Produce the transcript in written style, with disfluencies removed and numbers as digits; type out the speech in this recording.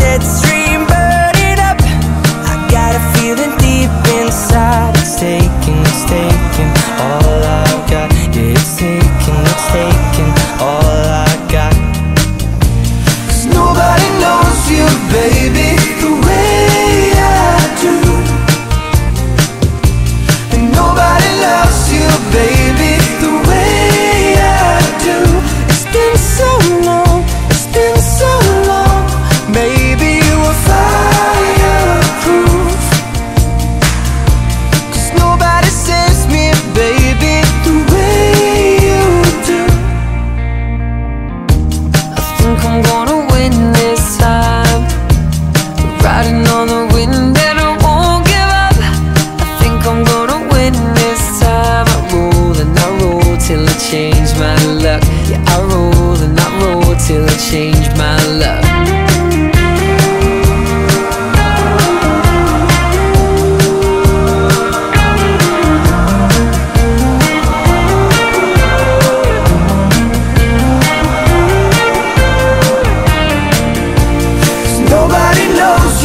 jet stream burning up. I got a feeling deep inside. It's taking all I've got. Yeah, it's taking all I got. 'Cause nobody knows you, baby, the way I do. And nobody loves you, baby, the way I do. It's been so long, it's been so long. Maybe you were fireproof. 'Cause nobody saves me, baby, the way you do. I think I'm gonna win this time. Riding on the wind and I won't give up. I think I'm gonna win this time. I roll and I roll till I change my luck. Yeah, I roll and I roll till I change my luck. Nobody knows